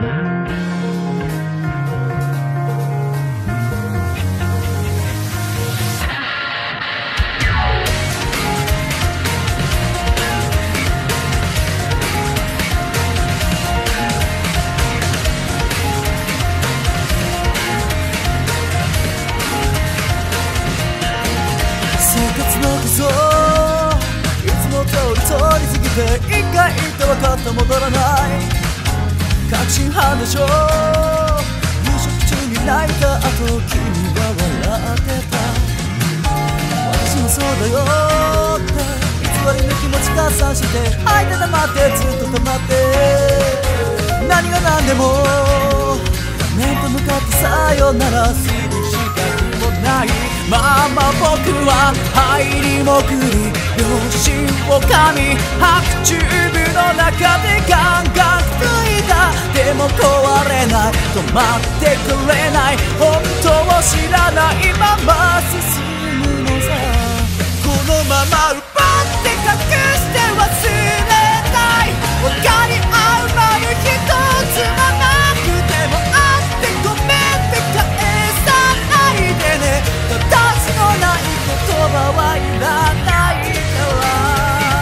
一回言って分かった戻らない確信犯でしょ。夕食中に泣いた後君は笑ってた。私もそうだよって偽りの気持ち加算して吐いて黙ってずっと黙って何が何でも面と向かってさよならする資格もないまま僕は灰に潜り両親を噛み白チューブの中でガンガン吹いた。でも壊れない止まってくれない本当を知らないまま進むのさ。このまま奪って隠して忘れたい。分かり合う丸一つもなくてもあってごめんって返さないでね。形のない言葉はいらないから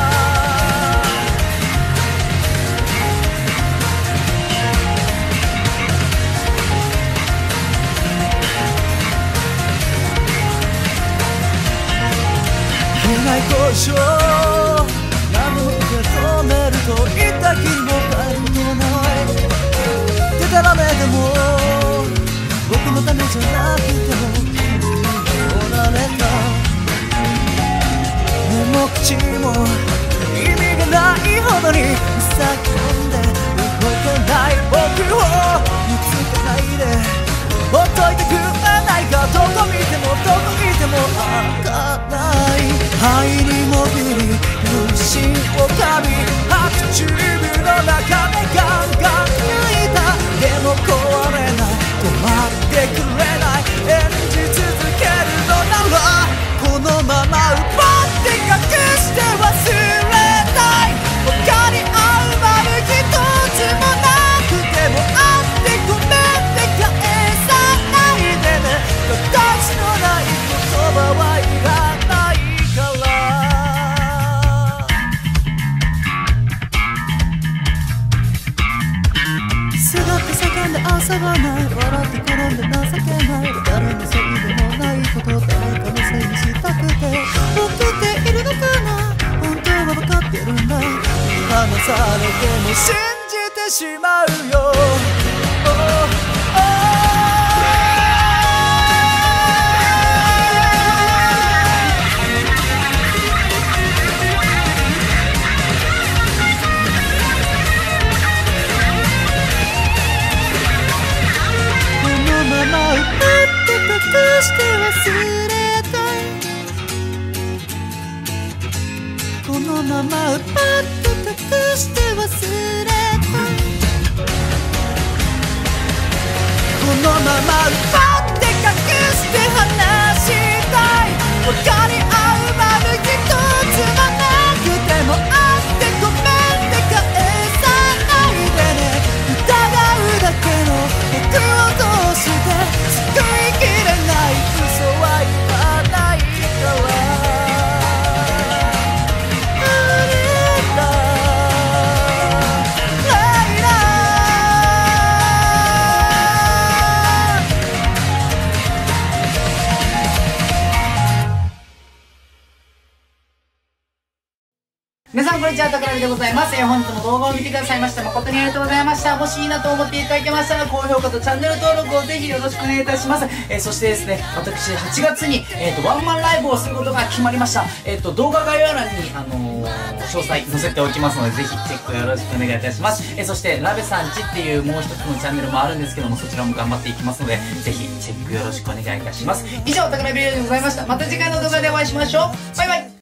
言えない交渉何度受け止めると言った気にも変えることはない。でたらめでも僕のためじゃなくても君はおられた。目も口も意味がないほどに塞ぎ込んで動けない僕を見つけないでほっといてくれないか。どこ見てもどこ見ても開かない灰に潜り分身を噛み白チューブの中でガンガン抜いた。でも壊れない止まってくれない演じ続けるのならこのまま奪って隠して忘れたい。分かり合う丸一つもなくてもあってごめんって返さないでね。形のない言葉はいらないからすがって叫んで遊ばない笑って転んで情けない誰のせいでもないこと誰かのせいにしたくて僕っているのかな本当は分かってるんだ。離されても信じてしまうよ、このまま奪って隠して忘れたい。このまま奪って隠して忘れたい。このまま奪って隠して話したい。分かり合う丸一つもなくてもあってごめんって返さないでね。疑うだけの僕を通して救いきれない嘘は言わないから皆さんこんにちは、たからみでございます。本日も動画を見てくださいまして誠にありがとうございました。もしいいなと思っていただけましたら高評価とチャンネル登録をぜひよろしくお願いいたします。そしてですね、私8月に、ワンマンライブをすることが決まりました。動画概要欄に詳細載せておきますのでぜひチェックよろしくお願いいたします。そしてラベさんちっていうもう一つのチャンネルもあるんですけども、そちらも頑張っていきますのでぜひチェックよろしくお願いいたします。以上、たからみでございました。また次回の動画でお会いしましょう。バイバイ。